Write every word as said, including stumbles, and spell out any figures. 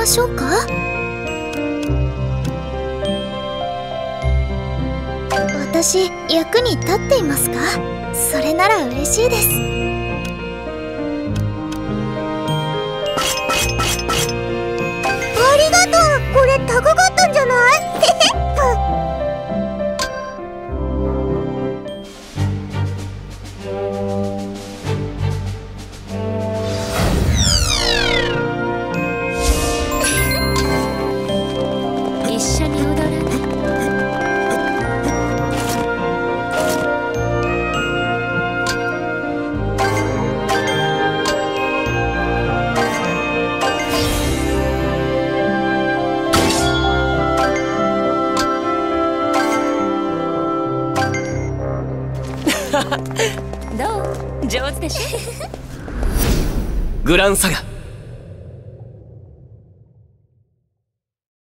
ましょうか？私、役に立っていますか？それなら嬉しいです。ありがとう。これ高かったんじゃない？一緒に踊らない？ どう？上手でしょ？ グランサガ